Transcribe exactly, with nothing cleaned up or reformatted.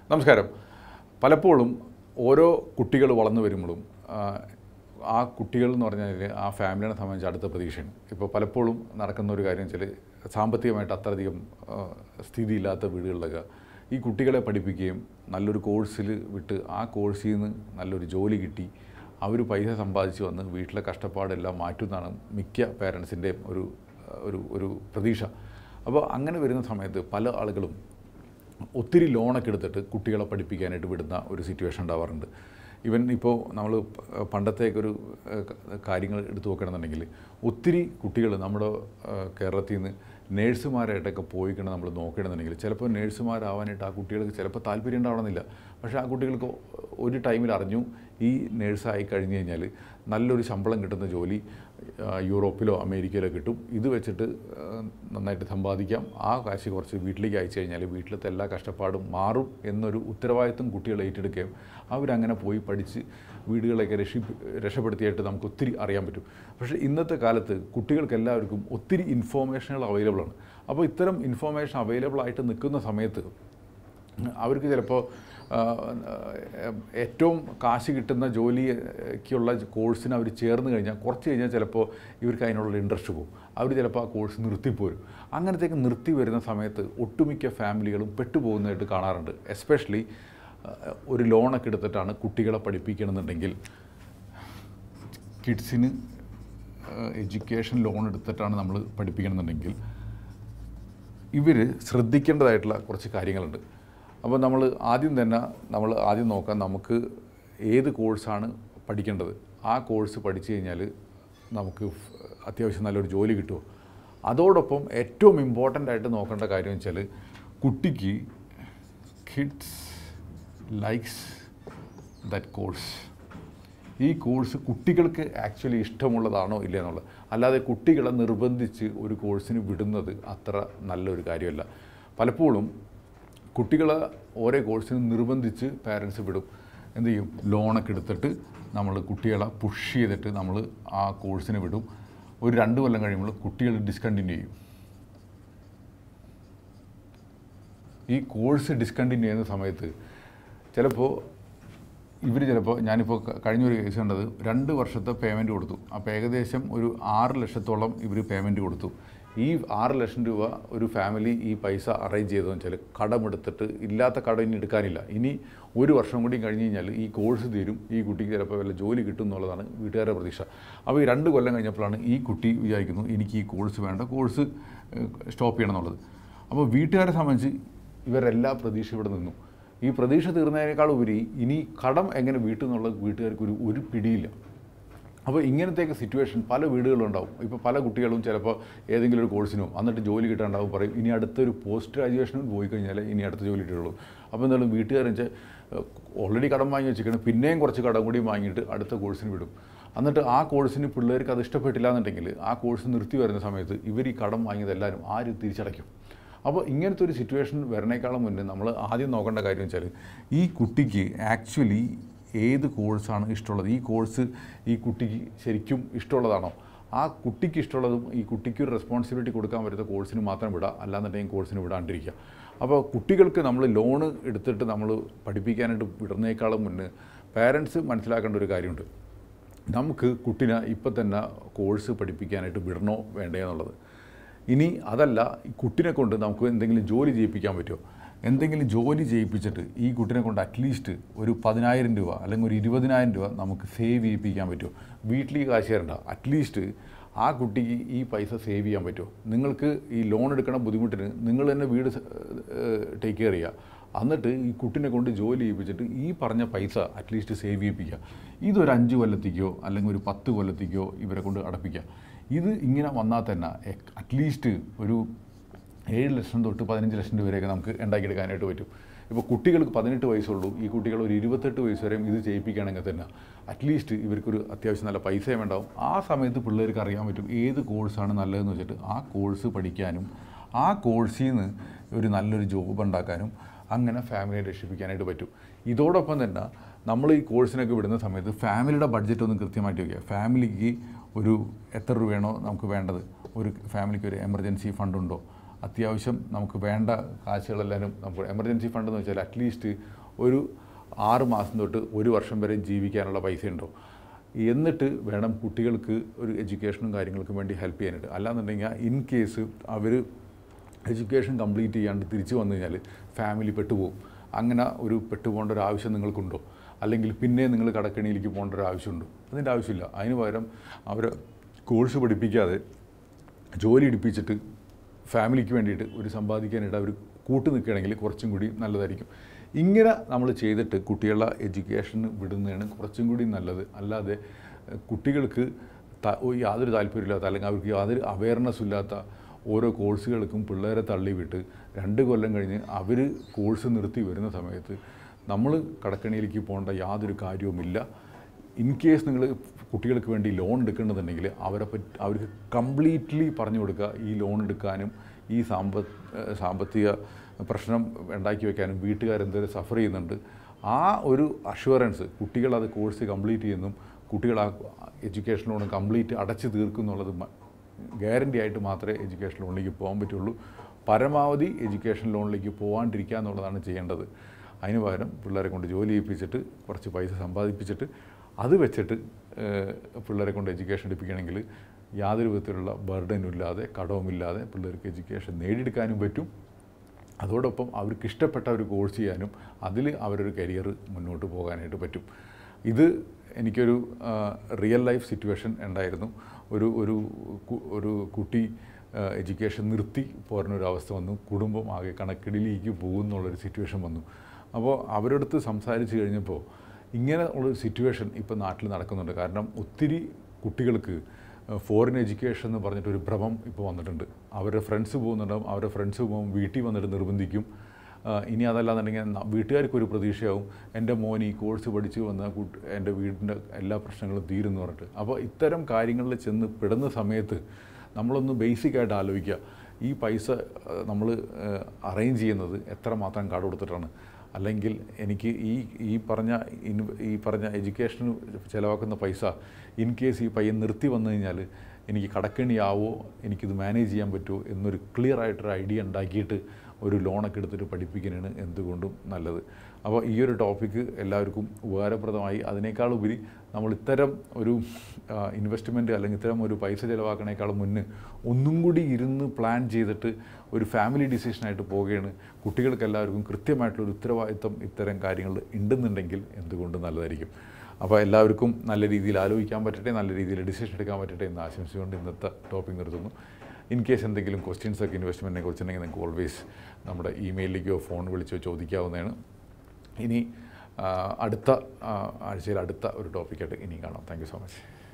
നമസ്കാരം. പലപ്പോഴും ഓരോ കുട്ടികൾ വളർന്നു വരുമ്പോഴും ആ കുട്ടികൾ എന്ന് പറഞ്ഞാൽ ആ ഫാമിലിയെ സംബന്ധിച്ച് അടുത്ത പ്രതീക്ഷയാണ്. ഇപ്പോൾ പലപ്പോഴും നടക്കുന്ന ഒരു കാര്യം വെച്ചാൽ സാമ്പത്തികമായിട്ട് അത്രയധികം സ്ഥിതിയില്ലാത്ത വീടുകളിലൊക്കെ ഈ കുട്ടികളെ പഠിപ്പിക്കുകയും നല്ലൊരു കോഴ്സിൽ വിട്ട് ആ കോഴ്സിൽ നിന്ന് നല്ലൊരു ജോലി കിട്ടി അവർ പൈസ സമ്പാദിച്ച് വന്ന് വീട്ടിലെ കഷ്ടപ്പാടെല്ലാം മാറ്റുന്നതാണ് മിക്ക പേരൻസിൻ്റെയും ഒരു ഒരു ഒരു പ്രതീക്ഷ. അപ്പോൾ അങ്ങനെ വരുന്ന സമയത്ത് പല ആളുകളും ഒത്തിരി ലോണൊക്കെ എടുത്തിട്ട് കുട്ടികളെ പഠിപ്പിക്കാനായിട്ട് വിടുന്ന ഒരു സിറ്റുവേഷൻ ഉണ്ടാവാറുണ്ട്. ഇവൻ ഇപ്പോൾ നമ്മൾ പണ്ടത്തേക്കൊരു കാര്യങ്ങൾ എടുത്തു നോക്കണമെന്നുണ്ടെങ്കിൽ ഒത്തിരി കുട്ടികൾ നമ്മുടെ കേരളത്തിൽ നിന്ന് നേഴ്സുമാരായിട്ടൊക്കെ പോയിക്കണം നമ്മൾ നോക്കണമെന്നുണ്ടെങ്കിൽ ചിലപ്പോൾ നേഴ്സുമാരാവാനായിട്ട് ആ കുട്ടികൾക്ക് ചിലപ്പോൾ താല്പര്യം ഉണ്ടാവണമെന്നില്ല. പക്ഷേ ആ കുട്ടികൾക്ക് ഒരു ടൈമിൽ അറിഞ്ഞു ഈ നേഴ്സായി കഴിഞ്ഞ് കഴിഞ്ഞാൽ നല്ലൊരു ശമ്പളം കിട്ടുന്ന ജോലി യൂറോപ്പിലോ അമേരിക്കയിലോ കിട്ടും, ഇത് വെച്ചിട്ട് നന്നായിട്ട് സമ്പാദിക്കാം, ആ കാശ് കുറച്ച് വീട്ടിലേക്ക് അയച്ചു കഴിഞ്ഞാൽ വീട്ടിലത്തെ എല്ലാ കഷ്ടപ്പാടും മാറും എന്നൊരു ഉത്തരവാദിത്വം കുട്ടികൾ ഏറ്റെടുക്കുകയും അവരങ്ങനെ പോയി പഠിച്ച് വീടുകളൊക്കെ രക്ഷി രക്ഷപ്പെടുത്തിയായിട്ട് നമുക്ക് ഒത്തിരി അറിയാൻ പറ്റും. പക്ഷേ ഇന്നത്തെ കാലത്ത് കുട്ടികൾക്ക് എല്ലാവർക്കും ഒത്തിരി ഇൻഫോർമേഷനുകൾ അവൈലബിൾ ആണ്. അപ്പോൾ ഇത്തരം ഇൻഫോർമേഷൻ അവൈലബിൾ ആയിട്ട് നിൽക്കുന്ന സമയത്ത് അവർക്ക് ചിലപ്പോൾ ഏറ്റവും കാശ് കിട്ടുന്ന ജോലിക്കുള്ള കോഴ്സിന് അവർ ചേർന്ന് കഴിഞ്ഞാൽ കുറച്ച് കഴിഞ്ഞാൽ ചിലപ്പോൾ ഇവർക്ക് അതിനുള്ള ഇൻട്രസ്റ്റ് പോകും, അവർ ചിലപ്പോൾ ആ കോഴ്സ് നിർത്തിപ്പോരും. അങ്ങനത്തേക്ക് നിർത്തി വരുന്ന സമയത്ത് ഒട്ടുമിക്ക ഫാമിലികളും പെട്ടുപോകുന്നതായിട്ട് കാണാറുണ്ട്. എസ്പെഷ്യലി ഒരു ലോണൊക്കെ എടുത്തിട്ടാണ് കുട്ടികളെ പഠിപ്പിക്കണമെന്നുണ്ടെങ്കിൽ, കിഡ്സിന് എഡ്യൂക്കേഷൻ ലോൺ എടുത്തിട്ടാണ് നമ്മൾ പഠിപ്പിക്കണമെന്നുണ്ടെങ്കിൽ ഇവർ ശ്രദ്ധിക്കേണ്ടതായിട്ടുള്ള കുറച്ച് കാര്യങ്ങളുണ്ട്. അപ്പോൾ നമ്മൾ ആദ്യം തന്നെ നമ്മൾ ആദ്യം നോക്കാം നമുക്ക് ഏത് കോഴ്സാണ് പഠിക്കേണ്ടത്. ആ കോഴ്സ് പഠിച്ചു കഴിഞ്ഞാൽ നമുക്ക് അത്യാവശ്യം നല്ലൊരു ജോലി കിട്ടുമോ. അതോടൊപ്പം ഏറ്റവും ഇമ്പോർട്ടൻ്റ് ആയിട്ട് നോക്കേണ്ട കാര്യം വെച്ചാൽ കുട്ടിക്ക് കിഡ്സ് ലൈക്സ് ദാറ്റ് കോഴ്സ്. ഈ കോഴ്സ് കുട്ടികൾക്ക് ആക്ച്വലി ഇഷ്ടമുള്ളതാണോ ഇല്ല എന്നുള്ളത്. അല്ലാതെ കുട്ടികളെ നിർബന്ധിച്ച് ഒരു കോഴ്സിന് വിടുന്നത് അത്ര നല്ലൊരു കാര്യമല്ല. പലപ്പോഴും കുട്ടികളെ ഓരോ കോഴ്സിനും നിർബന്ധിച്ച് പാരൻസ് വിടും. എന്ത് ചെയ്യും, ലോണൊക്കെ എടുത്തിട്ട് നമ്മൾ കുട്ടികളെ പുഷ് ചെയ്തിട്ട് നമ്മൾ ആ കോഴ്സിന് വിടും. ഒരു രണ്ട് കൊല്ലം കഴിയുമ്പോൾ കുട്ടികൾ ഡിസ്കണ്ടിന്യൂ ചെയ്യും. ഈ കോഴ്സ് ഡിസ്കണ്ടിന്യൂ ചെയ്യുന്ന സമയത്ത് ചിലപ്പോൾ ഇവർ ചിലപ്പോൾ ഞാനിപ്പോൾ കഴിഞ്ഞൊരു കേസ് കണ്ടത് രണ്ട് വർഷത്തെ പേയ്മെൻറ്റ് കൊടുത്തു. അപ്പോൾ ഏകദേശം ഒരു ആറ് ലക്ഷത്തോളം ഇവർ പേയ്മെൻറ്റ് കൊടുത്തു. ഈ ആറ് ലക്ഷം രൂപ ഒരു ഫാമിലി ഈ പൈസ അറേഞ്ച് ചെയ്തതെന്ന് വെച്ചാൽ കടമെടുത്തിട്ട് ഇല്ലാത്ത കടം ഇനി എടുക്കാനില്ല. ഇനി ഒരു വർഷം കൂടി കഴിഞ്ഞ് കഴിഞ്ഞാൽ ഈ കോഴ്സ് തീരും, ഈ കുട്ടിക്ക് ചിലപ്പോൾ വല്ല ജോലി കിട്ടും എന്നുള്ളതാണ് വീട്ടുകാരുടെ പ്രതീക്ഷ. അപ്പോൾ ഈ രണ്ട് കൊല്ലം കഴിഞ്ഞപ്പോഴാണ് ഈ കുട്ടി വിചാരിക്കുന്നു എനിക്ക് ഈ കോഴ്സ് വേണ്ട, കോഴ്സ് സ്റ്റോപ്പ് ചെയ്യണം എന്നുള്ളത്. അപ്പോൾ വീട്ടുകാരെ സംബന്ധിച്ച് ഇവരെല്ലാ പ്രതീക്ഷ ഇവിടെ നിന്നു. ഈ പ്രതീക്ഷ തീർന്നതിനേക്കാൾ ഉപരി ഇനി കടം എങ്ങനെ വീട്ടിൽ നിന്നുള്ള വീട്ടുകാർക്ക് ഒരു ഒരു പിടിയില്ല. അപ്പോൾ ഇങ്ങനത്തെയൊക്കെ സിറ്റുവേഷൻ പല വീടുകളുണ്ടാവും. ഇപ്പോൾ പല കുട്ടികളും ചിലപ്പോൾ ഏതെങ്കിലും ഒരു കോഴ്സിനോ എന്നിട്ട് ജോലി കിട്ടാണ്ടാവും, പറയും ഇനി അടുത്തൊരു പോസ്റ്റ് ഗ്രാജുവേഷനും പോയി കഴിഞ്ഞാൽ ഇനി അടുത്ത ജോലി കിട്ടുള്ളൂ. അപ്പോൾ എന്തായാലും വീട്ടുകാരെന്ന് വെച്ചാൽ ഓൾറെഡി കടം വാങ്ങി വെച്ചിരിക്കണം, പിന്നെയും കുറച്ച് കടം കൂടി വാങ്ങിയിട്ട് അടുത്ത കോഴ്സിന് വിടും. എന്നിട്ട് ആ കോഴ്സിന് പിള്ളേർക്ക് അത് ഇഷ്ടപ്പെട്ടില്ല എന്നുണ്ടെങ്കിൽ ആ കോഴ്സ് നിർത്തി വരുന്ന സമയത്ത് ഇവർ ഈ കടം വാങ്ങിയതെല്ലാവരും ആരും തിരിച്ചടയ്ക്കും. അപ്പോൾ ഇങ്ങനത്തെ ഒരു സിറ്റുവേഷൻ വരണേക്കാളും മുന്നേ നമ്മൾ ആദ്യം നോക്കേണ്ട കാര്യം വെച്ചാൽ ഈ കുട്ടിക്ക് ആക്ച്വലി ഏത് കോഴ്സാണ് ഇഷ്ടമുള്ളത്, ഈ കോഴ്സ് ഈ കുട്ടിക്ക് ശരിക്കും ഇഷ്ടമുള്ളതാണോ, ആ കുട്ടിക്ക് ഇഷ്ടമുള്ളതും ഈ കുട്ടിക്ക് ഒരു റെസ്പോൺസിബിലിറ്റി കൊടുക്കാൻ പറ്റുന്ന കോഴ്സിന് മാത്രം വിടുക, അല്ലാന്നുണ്ടെങ്കിൽ കോഴ്സിന് വിടാണ്ടിരിക്കുക. അപ്പോൾ കുട്ടികൾക്ക് നമ്മൾ ലോണ് എടുത്തിട്ട് നമ്മൾ പഠിപ്പിക്കാനായിട്ട് വിടുന്നേക്കാളും മുന്നേ പാരൻസ് മനസ്സിലാക്കേണ്ട ഒരു കാര്യമുണ്ട്. നമുക്ക് കുട്ടീനെ ഇപ്പം തന്നെ കോഴ്സ് പഠിപ്പിക്കാനായിട്ട് വിടണോ വേണ്ടേ എന്നുള്ളത്. ഇനി അതല്ല, ഈ കുട്ടിനെ കൊണ്ട് നമുക്ക് എന്തെങ്കിലും ജോലി ചെയ്യിപ്പിക്കാൻ പറ്റുമോ. എന്തെങ്കിലും ജോലി ചെയ്യിപ്പിച്ചിട്ട് ഈ കുട്ടിനെ കൊണ്ട് അറ്റ്ലീസ്റ്റ് ഒരു പതിനായിരം രൂപ അല്ലെങ്കിൽ ഒരു ഇരുപതിനായിരം രൂപ നമുക്ക് സേവ് ചെയ്യിപ്പിക്കാൻ പറ്റുമോ. വീട്ടിൽ ഈ കാശ് തരണ്ട, അറ്റ്ലീസ്റ്റ് ആ കുട്ടിക്ക് ഈ പൈസ സേവ് ചെയ്യാൻ പറ്റുമോ. നിങ്ങൾക്ക് ഈ ലോൺ എടുക്കണ ബുദ്ധിമുട്ടിന് നിങ്ങൾ തന്നെ വീട് ടേക്ക് കെയർ ചെയ്യുക, എന്നിട്ട് ഈ കുട്ടിനെ കൊണ്ട് ജോലി ചെയ്യിപ്പിച്ചിട്ട് ഈ പറഞ്ഞ പൈസ അറ്റ്ലീസ്റ്റ് സേവ് ചെയ്യിപ്പിക്കുക. ഇതൊരു അഞ്ച് കൊല്ലത്തേക്കോ അല്ലെങ്കിൽ ഒരു പത്ത് കൊല്ലത്തേക്കോ ഇവരെ കൊണ്ട് അടപ്പിക്കുക. ഇത് ഇങ്ങനെ വന്നാൽ തന്നെ അറ്റ്ലീസ്റ്റ് ഒരു ഏഴ് ലക്ഷം തൊട്ട് പതിനഞ്ച് ലക്ഷം രൂപ വരെയൊക്കെ നമുക്ക് ഉണ്ടാക്കിയെടുക്കാനായിട്ട് പറ്റും. ഇപ്പോൾ കുട്ടികൾക്ക് പതിനെട്ട് വയസ്സുള്ളൂ, ഈ കുട്ടികൾ ഒരു ഇരുപത്തെട്ട് വയസ്സ് വരെയും ഇത് ചെയ്യിപ്പിക്കുകയാണെങ്കിൽ തന്നെ അറ്റ്ലീസ്റ്റ് ഇവർക്കൊരു അത്യാവശ്യം നല്ല പൈസയും ഉണ്ടാവും. ആ സമയത്ത് പിള്ളേർക്ക് അറിയാൻ പറ്റും ഏത് കോഴ്സാണ് നല്ലതെന്ന് വെച്ചിട്ട് ആ കോഴ്സ് പഠിക്കാനും ആ കോഴ്സിൽ നിന്ന് ഒരു നല്ലൊരു ജോബ് ഉണ്ടാക്കാനും അങ്ങനെ ഫാമിലിയെ രക്ഷിപ്പിക്കാനായിട്ട് പറ്റും. ഇതോടൊപ്പം തന്നെ നമ്മൾ ഈ കോഴ്സിനൊക്കെ വിടുന്ന സമയത്ത് ഫാമിലിയുടെ ബഡ്ജറ്റ് ഒന്ന് കൃത്യമായിട്ട് വയ്ക്കുക. ഫാമിലിക്ക് ഒരു എത്ര രൂപയാണോ നമുക്ക് വേണ്ടത്, ഒരു ഫാമിലിക്ക് ഒരു എമർജൻസി ഫണ്ടുണ്ടോ, അത്യാവശ്യം നമുക്ക് വേണ്ട കാശുകളെല്ലാവരും നമുക്ക് എമർജൻസി ഫണ്ട് എന്ന് വെച്ചാൽ അറ്റ്ലീസ്റ്റ് ഒരു ആറ് മാസം തൊട്ട് ഒരു വർഷം വരെ ജീവിക്കാനുള്ള പൈസ ഉണ്ടോ, എന്നിട്ട് വേണം കുട്ടികൾക്ക് ഒരു എഡ്യൂക്കേഷനും കാര്യങ്ങൾക്കും വേണ്ടി ഹെൽപ്പ് ചെയ്യാനായിട്ട്. അല്ലാന്നുണ്ടെങ്കിൽ ഇൻ കേസ് അവർ എഡ്യൂക്കേഷൻ കംപ്ലീറ്റ് ചെയ്യാണ്ട് തിരിച്ചു വന്നു കഴിഞ്ഞാൽ ഫാമിലി പെട്ടുപോകും. അങ്ങനെ ഒരു പെട്ടുപോകേണ്ട ഒരു ആവശ്യം നിങ്ങൾക്കുണ്ടോ? അല്ലെങ്കിൽ പിന്നെ നിങ്ങൾ കടക്കണിയിലേക്ക് പോകേണ്ട ഒരു ആവശ്യമുണ്ടോ? അതിൻ്റെ ആവശ്യമില്ല. അതിന് പകരം അവർ കോഴ്സ് പഠിപ്പിക്കാതെ ജോലി എടുപ്പിച്ചിട്ട് ഫാമിലിക്ക് വേണ്ടിയിട്ട് ഒരു സമ്പാദിക്കാനായിട്ട് അവർ കൂട്ടു നിൽക്കുകയാണെങ്കിൽ കുറച്ചും കൂടി നല്ലതായിരിക്കും. ഇങ്ങനെ നമ്മൾ ചെയ്തിട്ട് കുട്ടികളെ എഡ്യൂക്കേഷന് വിടുന്നതാണ് കുറച്ചും കൂടി നല്ലത്. അല്ലാതെ കുട്ടികൾക്ക് യാതൊരു താല്പര്യമില്ലാത്ത അല്ലെങ്കിൽ അവർക്ക് യാതൊരു അവയർനെസ് ഇല്ലാത്ത ഓരോ കോഴ്സുകൾക്കും പിള്ളേരെ തള്ളിവിട്ട് രണ്ട് കൊല്ലം കഴിഞ്ഞ് അവർ കോഴ്സ് നിർത്തി വരുന്ന സമയത്ത് നമ്മൾ കടക്കണിയിലേക്ക് പോകേണ്ട യാതൊരു കാര്യവുമില്ല. ഇൻ കേസ് നിങ്ങൾ കുട്ടികൾക്ക് വേണ്ടി ലോൺ എടുക്കേണ്ടതുണ്ടെങ്കിൽ അവരെ പറ്റി അവർക്ക് കംപ്ലീറ്റ്ലി പറഞ്ഞു കൊടുക്കുക ഈ ലോൺ എടുക്കാനും ഈ സാമ്പ സാമ്പത്തിക പ്രശ്നം ഉണ്ടാക്കി വയ്ക്കാനും വീട്ടുകാരെന്തെങ്കിലും സഫർ ചെയ്യുന്നുണ്ട്. ആ ഒരു അഷ്വറൻസ് കുട്ടികൾ അത് കോഴ്സ് കംപ്ലീറ്റ് ചെയ്യുന്നു, കുട്ടികൾ ആ എഡ്യൂക്കേഷൻ ലോൺ കംപ്ലീറ്റ് അടച്ചു തീർക്കും എന്നുള്ളത് ഗ്യാരണ്ടി ആയിട്ട് മാത്രമേ എഡ്യൂക്കേഷൻ ലോണിലേക്ക് പോകാൻ പറ്റുള്ളൂ. പരമാവധി എഡ്യൂക്കേഷൻ ലോണിലേക്ക് പോകാണ്ടിരിക്കുക എന്നുള്ളതാണ് ചെയ്യേണ്ടത്. അതിന് പകരം പിള്ളേരെ കൊണ്ട് ജോലി ചെയ്യിപ്പിച്ചിട്ട് കുറച്ച് പൈസ സമ്പാദിപ്പിച്ചിട്ട് അത് വെച്ചിട്ട് പിള്ളേരെ കൊണ്ട് എഡ്യൂക്കേഷൻ എടുപ്പിക്കണമെങ്കിൽ യാതൊരു വിധത്തിലുള്ള ബർഡനും ഇല്ലാതെ കടവുമില്ലാതെ പിള്ളേർക്ക് എഡ്യൂക്കേഷൻ നേടിയെടുക്കാനും പറ്റും. അതോടൊപ്പം അവർക്ക് ഇഷ്ടപ്പെട്ട ഒരു കോഴ്സ് ചെയ്യാനും അതിൽ അവരൊരു കരിയർ മുന്നോട്ട് പോകാനായിട്ട് പറ്റും. ഇത് എനിക്കൊരു റിയൽ ലൈഫ് സിറ്റുവേഷൻ ഉണ്ടായിരുന്നു. ഒരു ഒരു ഒരു കുട്ടി എഡ്യൂക്കേഷൻ നിർത്തി പോരുന്നൊരവസ്ഥ വന്നു. കുടുംബം ആകെ കണക്കിടിലേക്ക് പോകുന്നുള്ളൊരു സിറ്റുവേഷൻ വന്നു. അപ്പോൾ അവരടുത്ത് സംസാരിച്ച് കഴിഞ്ഞപ്പോൾ ഇങ്ങനെ ഉള്ളൊരു സിറ്റുവേഷൻ ഇപ്പോൾ നാട്ടിൽ നടക്കുന്നുണ്ട്. കാരണം ഒത്തിരി കുട്ടികൾക്ക് ഫോറിൻ എഡ്യൂക്കേഷൻ എന്ന് പറഞ്ഞിട്ടൊരു ഭ്രമം ഇപ്പോൾ വന്നിട്ടുണ്ട്. അവരുടെ ഫ്രണ്ട്സ് പോകുന്നുണ്ടാവും, അവരുടെ ഫ്രണ്ട്സ് പോകും വീട്ടിൽ വന്നിട്ട് നിർബന്ധിക്കും. ഇനി അതല്ലാന്നുണ്ടെങ്കിൽ വീട്ടുകാർക്കൊരു പ്രതീക്ഷയാവും എൻ്റെ മോൻ ഈ കോഴ്സ് പഠിച്ച് വന്ന എൻ്റെ വീടിൻ്റെ എല്ലാ പ്രശ്നങ്ങളും തീരുമെന്ന് പറഞ്ഞിട്ട്. അപ്പോൾ ഇത്തരം കാര്യങ്ങളിൽ ചെന്ന് പെടുന്ന സമയത്ത് നമ്മളൊന്ന് ബേസിക്കായിട്ട് ആലോചിക്കുക, ഈ പൈസ നമ്മൾ അറേഞ്ച് ചെയ്യുന്നത് എത്രമാത്രം കട കൊടുത്തിട്ടാണ്. അല്ലെങ്കിൽ എനിക്ക് ഈ ഈ പറഞ്ഞ ഈ പറഞ്ഞ എഡ്യൂക്കേഷന് ചിലവാക്കുന്ന പൈസ ഇൻ കേസ് ഈ പയ്യൻ നിർത്തി വന്നു കഴിഞ്ഞാൽ എനിക്ക് കടക്കണിയാവോ, എനിക്കിത് മാനേജ് ചെയ്യാൻ പറ്റുമോ എന്നൊരു ക്ലിയർ ആയിട്ടൊരു ഐഡിയ ഉണ്ടാക്കിയിട്ട് ഒരു ലോണൊക്കെ എടുത്തിട്ട് പഠിപ്പിക്കാനാണ് എന്തുകൊണ്ടും നല്ലത്. അപ്പോൾ ഈ ഒരു ടോപ്പിക്ക് എല്ലാവർക്കും ഉപകാരപ്രദമായി. അതിനേക്കാളുപരി നമ്മൾ ഇത്തരം ഒരു ഇൻവെസ്റ്റ്മെൻറ്റ് അല്ലെങ്കിൽ ഇത്തരം ഒരു പൈസ ചിലവാക്കണേക്കാളും മുന്നേ ഒന്നും കൂടി ഇരുന്ന് പ്ലാൻ ചെയ്തിട്ട് ഒരു ഫാമിലി ഡിസിഷനായിട്ട് പോവുകയാണ്. കുട്ടികൾക്ക് എല്ലാവർക്കും കൃത്യമായിട്ടുള്ളൊരു ഉത്തരവാദിത്വം ഇത്തരം കാര്യങ്ങൾ ഉണ്ടെന്നുണ്ടെങ്കിൽ എന്തുകൊണ്ടും നല്ലതായിരിക്കും. അപ്പോൾ എല്ലാവർക്കും നല്ല രീതിയിൽ ആലോചിക്കാൻ പറ്റട്ടെ, നല്ല രീതിയിൽ ഡിസിഷൻ എടുക്കാൻ പറ്റട്ടെ എന്ന് ആശംസിച്ചുകൊണ്ട് ഇന്നത്തെ ടോപ്പിക് നിർത്തുന്നു. ഇൻ കേസ് എന്തെങ്കിലും ക്വസ്റ്റ്യൻസൊക്കെ ഇൻവെസ്റ്റ്മെൻറ്റിനെ കുറിച്ചുണ്ടെങ്കിൽ നിങ്ങൾക്ക് ഓൾവേസ് നമ്മുടെ ഇമെയിലിലേക്കോ ഫോൺ വിളിച്ചോ ചോദിക്കാവുന്നതാണ്. ഇനി അടുത്ത ആഴ്ചയിൽ അടുത്ത ഒരു ടോപ്പിക്കായിട്ട് ഇനി കാണാം. Thank you so much.